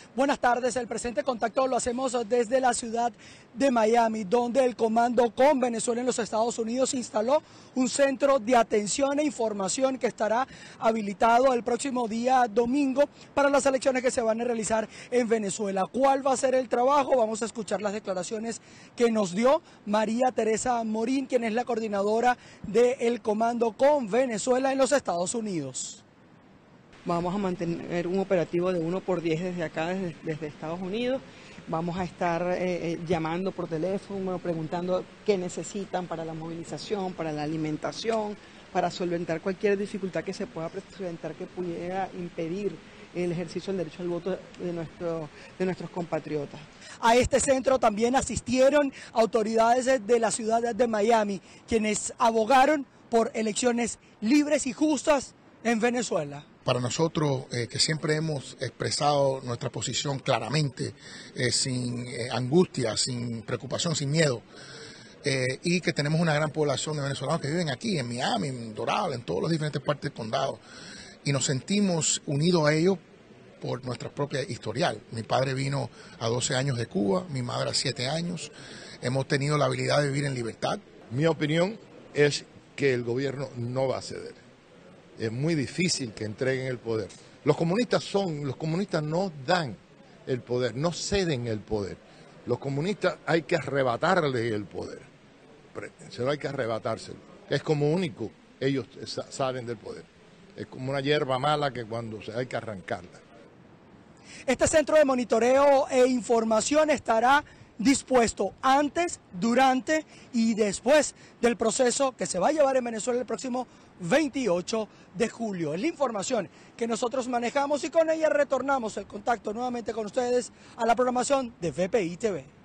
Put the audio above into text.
Buenas tardes, el presente contacto lo hacemos desde la ciudad de Miami, donde el Comando con Venezuela en los Estados Unidos instaló un centro de atención e información que estará habilitado el próximo día domingo para las elecciones que se van a realizar en Venezuela. ¿Cuál va a ser el trabajo? Vamos a escuchar las declaraciones que nos dio María Teresa Morín, quien es la coordinadora del Comando con Venezuela en los Estados Unidos. Vamos a mantener un operativo de 1x10 desde acá, desde Estados Unidos. Vamos a estar llamando por teléfono, preguntando qué necesitan para la movilización, para la alimentación, para solventar cualquier dificultad que se pueda presentar que pudiera impedir el ejercicio del derecho al voto de nuestros compatriotas. A este centro también asistieron autoridades de la ciudad de Miami, quienes abogaron por elecciones libres y justas en Venezuela. Para nosotros, que siempre hemos expresado nuestra posición claramente, sin angustia, sin preocupación, sin miedo, y que tenemos una gran población de venezolanos que viven aquí, en Miami, en Doral, en todas las diferentes partes del condado, y nos sentimos unidos a ellos por nuestra propia historial. Mi padre vino a 12 años de Cuba, mi madre a 7 años, hemos tenido la habilidad de vivir en libertad. Mi opinión es que el gobierno no va a ceder. Es muy difícil que entreguen el poder. Los comunistas no dan el poder, no ceden el poder. Los comunistas hay que arrebatarles el poder. Se lo hay que arrebatárselo. Es como único ellos salen del poder. Es como una hierba mala que cuando hay que arrancarla. Este centro de monitoreo e información estará dispuesto antes, durante y después del proceso que se va a llevar en Venezuela el próximo 28 de julio. Es la información que nosotros manejamos y con ella retornamos el contacto nuevamente con ustedes a la programación de VPI TV.